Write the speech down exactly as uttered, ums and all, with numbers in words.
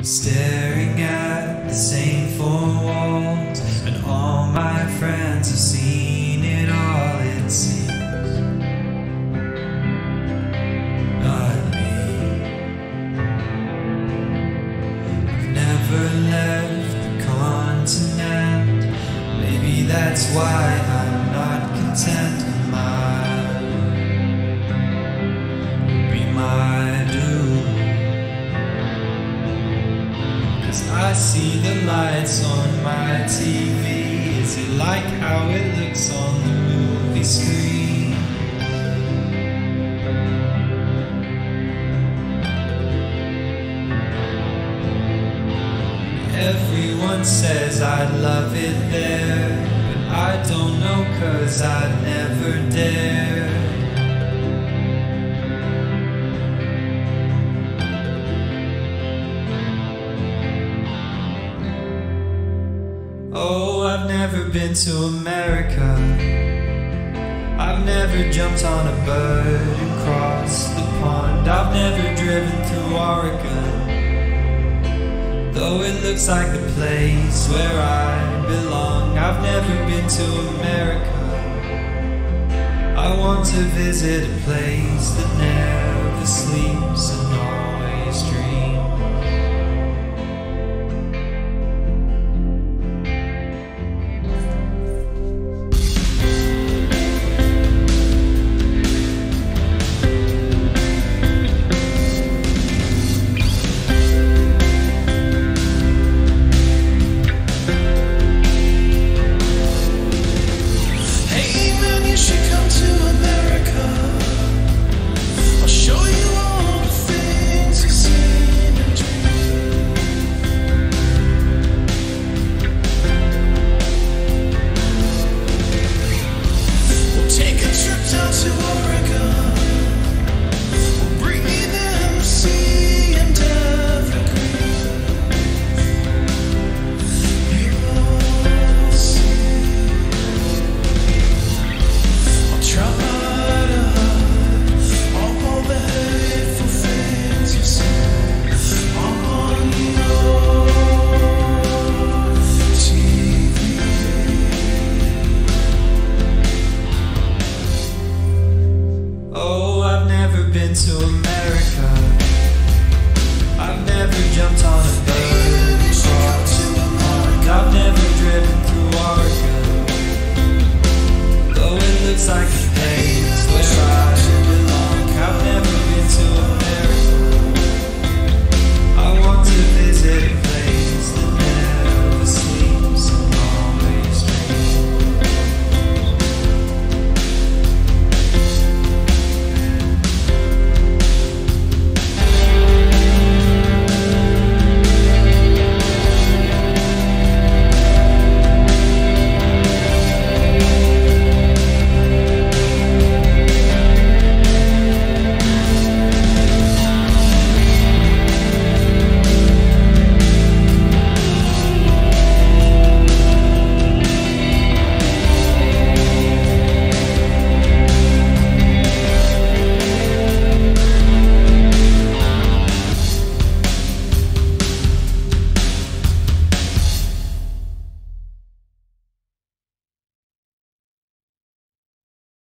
Staring at the same four walls, and all my friends have seen it all, it seems. Not me. I've never left the continent. Maybe that's why I'm not content. My be my doom. I see the lights on my T V. Is it like how it looks on the movie screen? Everyone says I love it there, but I don't know, 'cause I never dare. Oh, I've never been to America. I've never jumped on a bird and crossed the pond. I've never driven through Oregon, though it looks like the place where I belong. I've never been to America. I want to visit a place that never sleeps at night.